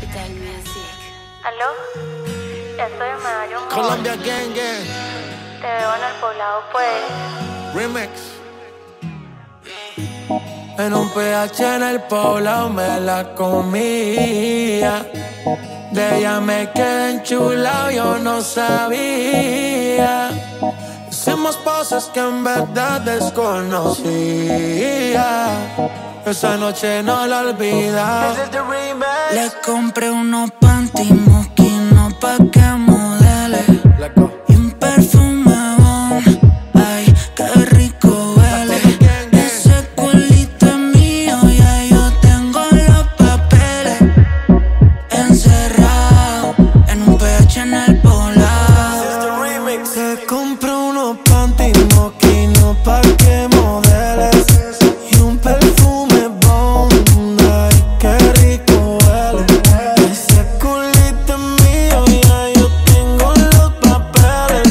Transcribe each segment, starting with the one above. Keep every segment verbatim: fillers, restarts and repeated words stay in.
Capital Music. ¿Aló? Ya estoy en Medallón. Colombia Gang Gang. Te veo en el poblado, pues. Remix. En un P H en el poblado me la comía. De ella me quedé enchulado, yo no sabía. Hicimos cosas que en verdad desconocía. Esa noche no la olvida. Le compré unos panty mosquinos pa' que modele y un perfume bon. Ay, qué rico huele. Ese culito es mío, ya yo tengo los papeles encerrado en un P H en el poblado. Le compré unos panty mosquinos pa' que modeles y un perfume bon. Ay, qué rico huele. Ese culito es mío, ya yo tengo los papeles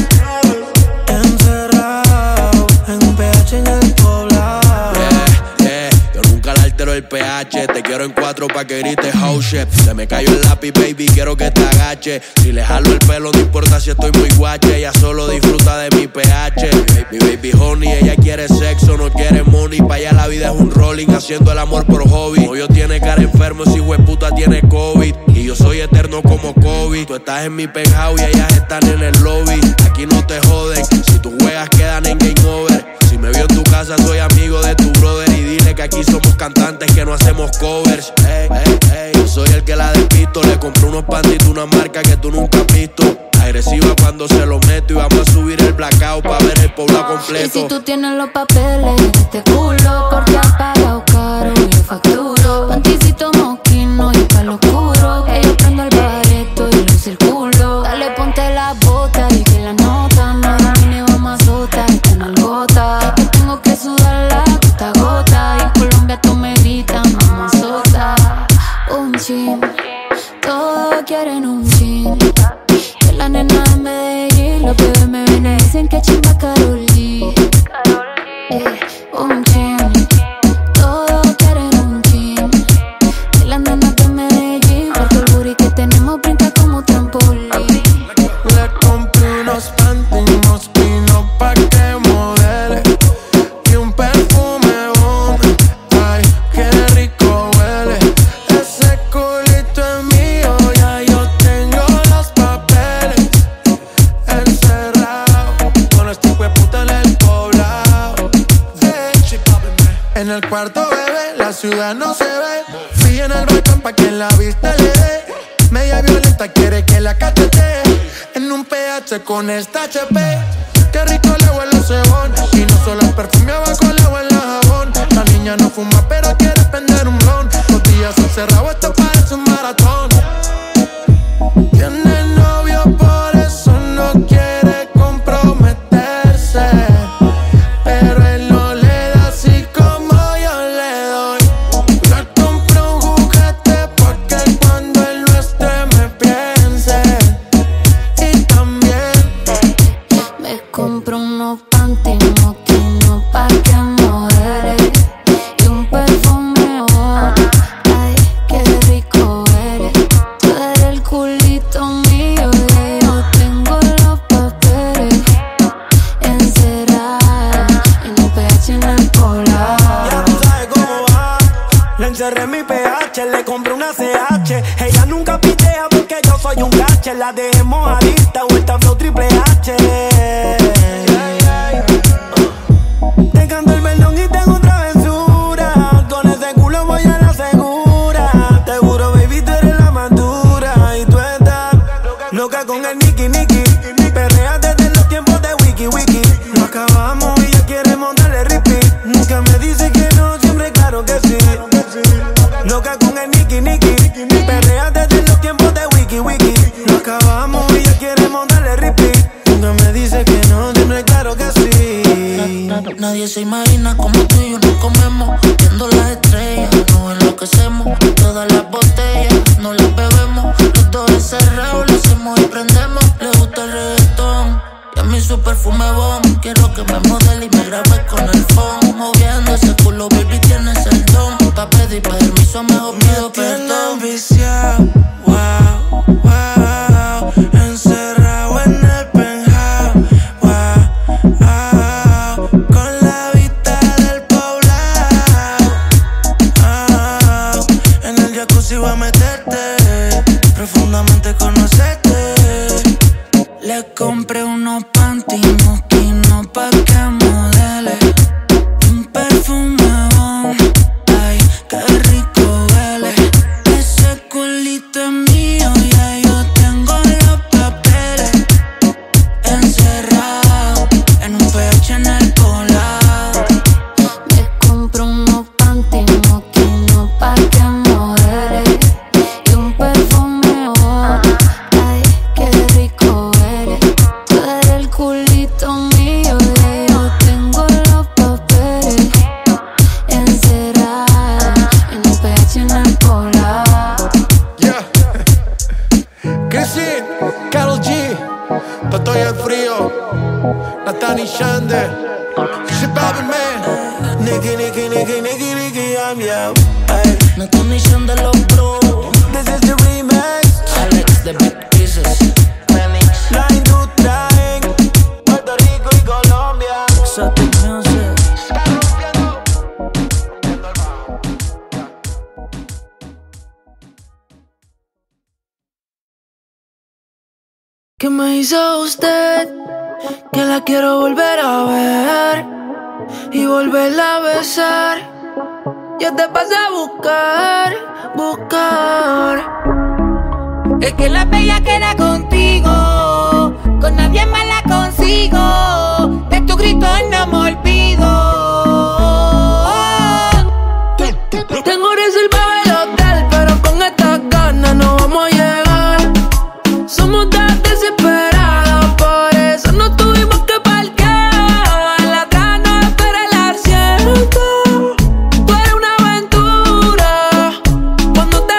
encerrado en un P H en el poblado. Yeah, yeah, yo nunca le altero el P H. Te quiero en cuatro pa' que grites house shit. Se me cayó el lápiz, baby, quiero que te agache. Si le jalo el pelo, no importa si estoy muy guache. Ella solo disfruta de mi P H. Mi baby honey, ella quiere sexo, no quiere money. Pa' allá la vida es un rolling, haciendo el amor por hobby. Novio tiene cara enfermo, si hueputa tiene COVID. Y yo soy eterno como Kobe. Tú estás en mi penthouse y ellas están en el lobby. Aquí no te joden, si tus juegas quedan en game over. Si me vio en tu casa, soy amigo de tu brother. Y dile que aquí somos cantantes, que no hacemos covers. Ey, ey, ey, yo soy el que la despisto. Le compré unos panties, una marca que tú nunca has visto. Agresiva cuando se lo meto. Y vamos a subir el blackout pa' ver el poblado completo. Y si tú tienes los papeles de este culo, porque has pagado caro, yo facturo. Panticito mosquino y palo oscuro. Que yo prendo el bareto y lo circulo. Dale, ponte la bota y que la nota no domine, vamos a sota, esta en el gota. Que tengo que sudar la gota a gota. Y en Colombia tú me gritan, mamá sota. Un chin, todos quieren un chin. Que la nena de Medellín, los bebés me ven y dicen que chimba Karol G. Eh, un chin, todos quieren un chin. Que la nena de Medellín, porque el booty que tenemos brinca como trampolín. Le compré unos panties mosquinos pa' que modele y un perfume bon. Ay, qué rico huele. Ese culito es mío, ya yo tengo los papeles encerrado con este hueputa en el poblado. Eh, En el cuarto, bebé, la ciudad no se ve. Fui en el balcón pa' que la vista le dé. Media violenta quiere que la cachete en un P H con esta H P. Qué rico le huele el cebón. Y no solo el perfume, abajo le huele el jabón. La niña no fuma pero quiere prender un blon. Los días encerrado, esto parece un maratón. Tiene novio, por eso no quiere comprometerse. Pero él no le da así como yo le doy. Le compré un juguete porque cuando él no esté me piense. Y también Me compro unos panties mosquinos pa' que modele y un perfume bon. Ay, qué rico eres. Tú eres el culito mío y yo tengo los papeles encerrados en un P H en el poblado. Ya tú sabes cómo va. Le encerré mi P H, le compré una C H. Ella nunca pitea porque yo soy un gache. La dejé mojadita o esta flow triple H. Te canto el perdón y tengo travesura. Con ese culo voy a la segura. Te juro, baby, tú eres la madura. Y tú estás loca con el Nicky Nicky. Perrea desde los tiempos de Wiki Wiki. Lo acabamos y ella quiere montarle repeat. Nunca me dice que no, siempre claro que sí. Loca con el Nicky Nicky. Perrea desde los tiempos de Wiki Wiki. Lo acabamos y ella quiere montarle repeat. Nunca me dice que no, siempre claro que sí. Nadie se imagina como tú y yo nos comemos. Viendo las estrellas, nos enloquecemos. Todas las botellas, no las bebemos. Los dos encerrados, lo hacemos y prendemos. Le gusta el reggaetón y a mí su perfume bon. Quiero que me modele y me grabe con el phone. Moviendo ese culo, baby, tienes el don. Pa' pedir permiso, mejor pido perdón. viciado. iba a meterte, profundamente conocerte. Le compré unos panty mosquinos pa' que modele, un perfume bon, ay, qué rico huele. Ese culito es mío, ya yo tengo los papeles encerrados en un pecho en el colado. Me compro unos panty mosquinos pa' que modele y un perfume bon, ay, qué rico huele. Tú eres el culito mío, ya yo tengo los papeles encerrados en un pecho en el colado. Yeah. Chrissy, Karol G, Totoy el Frío, Nathan y Shande, Shababin Man, Nicky, Nicky, Nicky, Nicky, Nicky, I'm yo. No condición de los bros. This is the remix. Alex de Big Pieces. La industria en Puerto Rico y Colombia. Exotic Music. ¿Qué me hizo usted? Que la quiero volver a ver y volverla a besar. Yo te pasé a buscar, buscar. Es que la bella queda contigo, con nadie más la consigo. De tu grito no me olvido. Tengo reservado el hotel, pero con estas ganas no vamos a llegar. Somos tan desesperados, por eso no tuvimos que parquear. La gana espera el asiento. Tú eres una aventura cuando te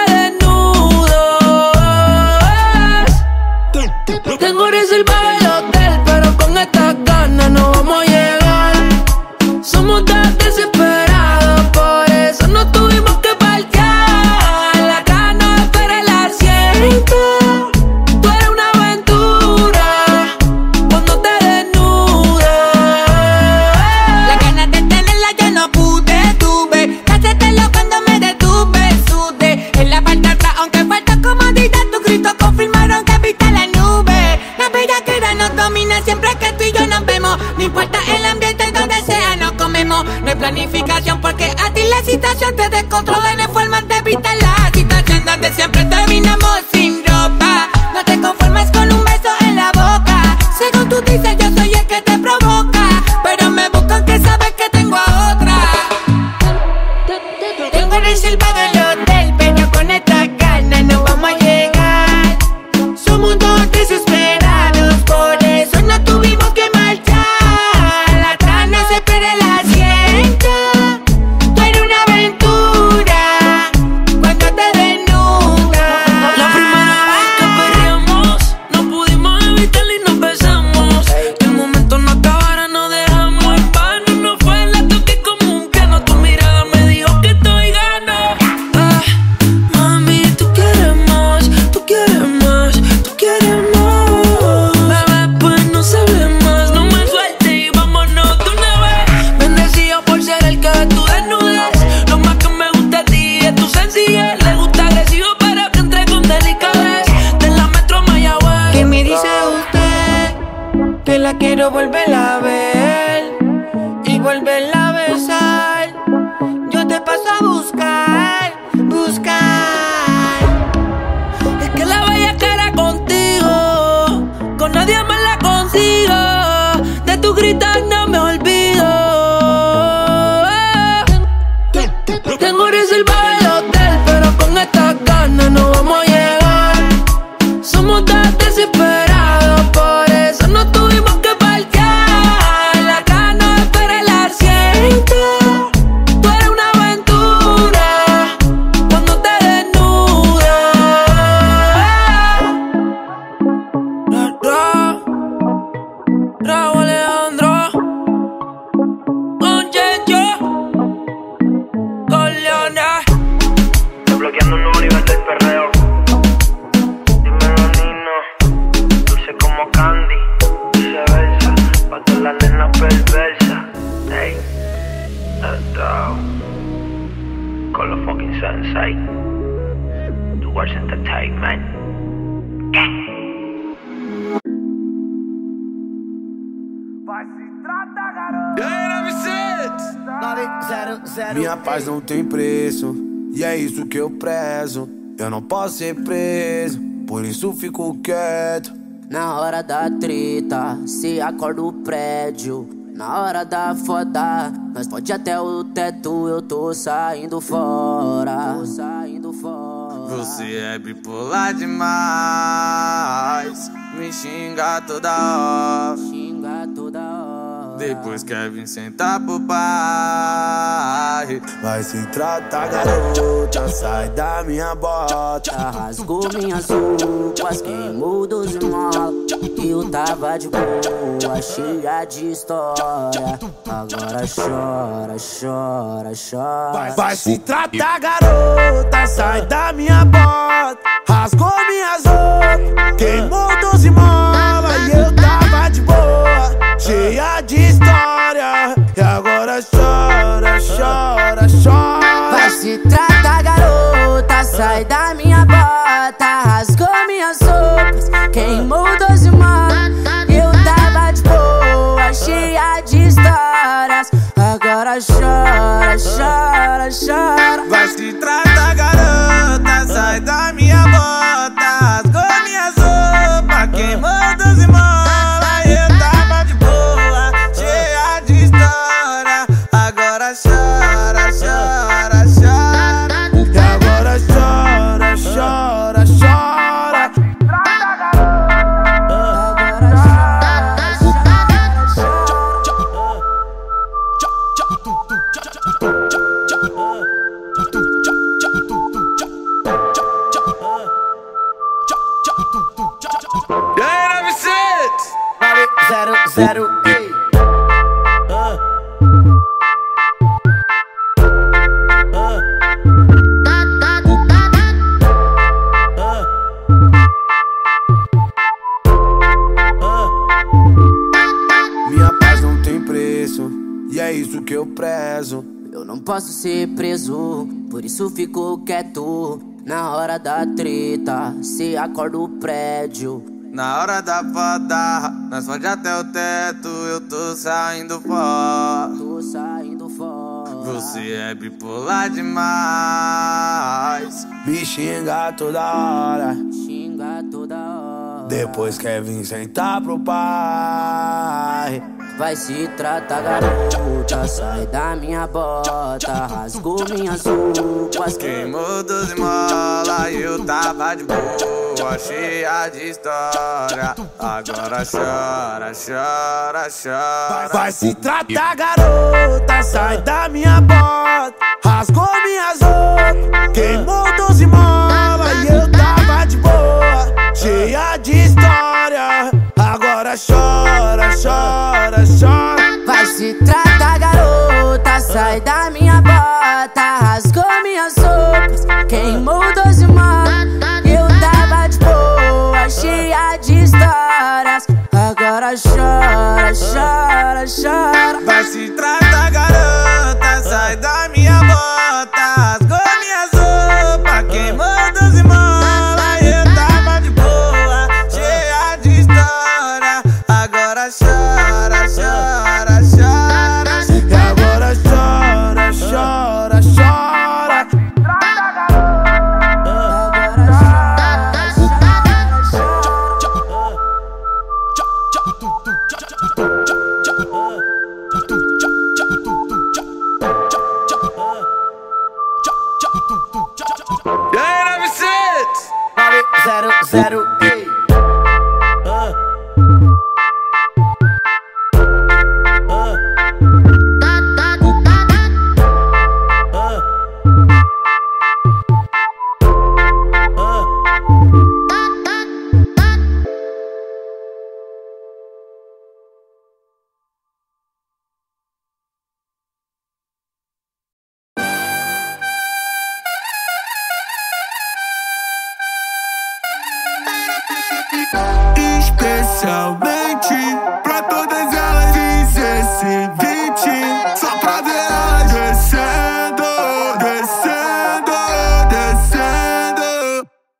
desnudas. Tengo reservado el hotel, pero con estas ganas no vamos a llegar. Somos tan desesperados, por eso no tuvimos que parquear. La gana espera el asiento. Tú eres una aventura cuando te desnudas. La ganas de tenerla yo no pude, tuve que hacértelo cuando me detuve, sudé en la parte de atrás, aunque falta comodidad. Tus gritos confirmaron que viste la nube. La bellaquera nos domina siempre que tú y yo nos vemos. No importa el ambiente, donde sea nos comemos. No hay planificación porque a ti la situación te descontrola. No hay forma de evitar la situación donde siempre terminamos sin ropa. No te conformes con un beso en la boca. Según tú dices yo soy el que te provoca, pero me buscan que sabes que tengo a otra. Tengo reservado el hotel, pero con esta gana no vamos a llegar. Somos dos desesperados, por eso no tuvimos que marchar. La gana se espera el asiento. Tú eres una aventura cuando te desnudas. La primera vez que perreamos, no pudimos evitarlo y nos besamos. Que el momento no acabara, no dejamos en vano. No fue la toque como un piano. Tu mirada me dijo que estoy gano. Ah, mami, tú quieres más, tú quieres más, tú quieres más. Bebé, pues no se hable más, no me sueltes y vámonos de una vez. Bendecido por ser el que ve tu desnudez. Lo más que me gusta de ti es tu sencillez. Le gusta agresivo, pero que entre con delicadez. De la metro a Mayagüez. ¿Qué me dice usted? Que la quiero volver a ver y volverla a besar. Yo te paso a buscar, buscar. Es que la bella cara contigo, con nadie más la consigo. De tu gritar no me olvido. Tengo reservado el hotel, pero con estas ganas no vamos a llegar. Somos tan desesperados, por eso no tuvimos que parquear. Words Entertainment. Minha paz não tem preço, e é isso que eu prezo. Eu não posso ser preso, por isso fico quieto. Na hora da treta, se acorda o prédio. Na hora da foda, nós pode até o teto. Eu tô saindo fora, tô saindo fora. Você é bipolar demais, me xinga toda hora, xinga toda hora. Depois quer vir sentar pro pai. Vai se tratar, garota, sai da minha bota. Rasgou minhas roupas, queimou doze molas. Eu tava de boa, cheia de história. Agora chora, chora, chora. Vai, vai se tratar, garota, sai da minha bota. Rasgou minhas roupas, queimou doze molas. E eu tava de boa, cheia de história. E agora chora, chora, chora. Vai se tratar, garota, sai da minha bota. Rasgou minhas roupas, queimou doze molas. Eu tava de boa, cheia de histórias. Agora chora, chora, chora. Vai se tratar, garota, sai da minha bota. Rasgou minhas roupas, queimou doze molas. Eu tava de boa, cheia de história. Agora chora, chora, chora. E agora chora, chora, chora. Zero, zero, ei. Uh. Uh. Minha paz não tem preço, e é isso que eu prezo. Eu não posso ser preso, por isso fico quieto. Na hora da treta, se acorda o prédio. Na hora da foda, nós pode até o teto. Eu tô saindo fora, tô saindo fora. Você é bipolar demais, me xinga toda hora, xinga toda hora. Depois quer vir sentar pro pai. Vai se tratar, garota, sai da minha bota. Rasgou minhas roupas, queimou doze molas. Eu tava de boa, cheia de história. Agora chora, chora, chora. Vai, vai se tratar, garota, sai da minha bota. Rasgou minhas roupas, queimou doze molas. E eu tava de boa, cheia de história. Agora chora, chora, chora. Vai se tratar, garota, sai da minha bota. Rasgou minhas roupas, queimou doze molas. Eu tava de boa, cheia de histórias. Agora chora, chora, chora. Vai se tratar, garota, sai da minha bota. Rasgou minhas roupas, queimou doze molas. Eu tava de boa, cheia de história. Agora chora, chora, chora. E agora chora, chora, chora. Zero, zero, ei. Uh. Uh. Especialmente pra todas elas fiz esse beat, só pra ver elas descendo, descendo, descendo.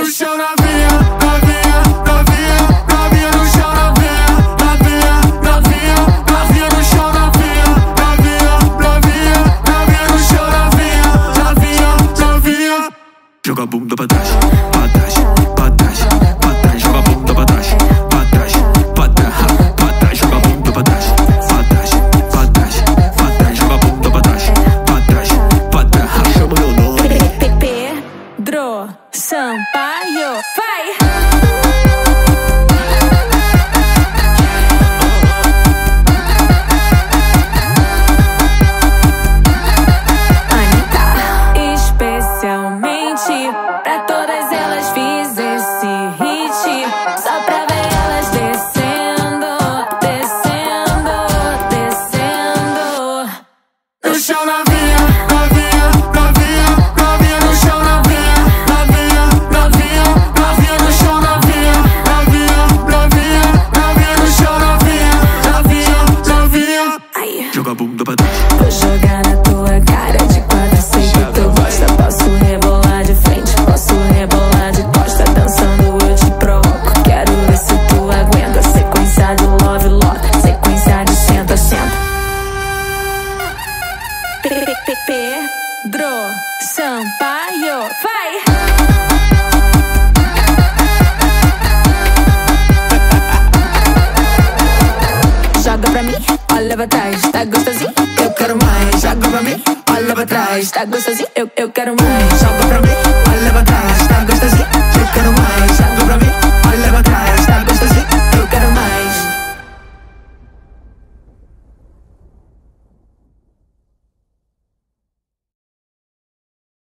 chão, novinha, novinha, novinha, novinha no chão, novinha, novinha, novinha, novinha no chão, novinha, novinha, novinha, novinha no chão, novinha, novinha, novinha. Joga a bunda pra trás, pra trás, pra trás, pra trás, joga a bunda pra trás, pra trás, pra trás, pra trás, joga a bunda pra trás, pra trás, pra trás, pra trás, joga a bunda pra trás, pra trás, pra trás, chama meu nome. Pedro Sampaio, vai! Pra todas elas fiz esse hit, só pra ver elas descendo, descendo, descendo. No chão, novinha, novinha, novinha, novinha no chão, novinha, novinha, novinha, novinha no chão, novinha, novinha, novinha, novinha no chão, novinha, novinha, novinha. Ai. Joga a bunda pra trás. Vou jogar na tua cara de quatro, sei que tu gosta. Posso rebolar de frente, posso rebolar de costa. Dançando eu te provoco, quero ver se tu aguenta. Sequência de love lock, sequência de senta, senta. Pedro Sampaio, vai! Joga pra mim, olha pra trás, tá gostosinho? Eu quero mais. Joga pra mim, olha pra trás, tá gostosinho? Eu, eu quero mais. Joga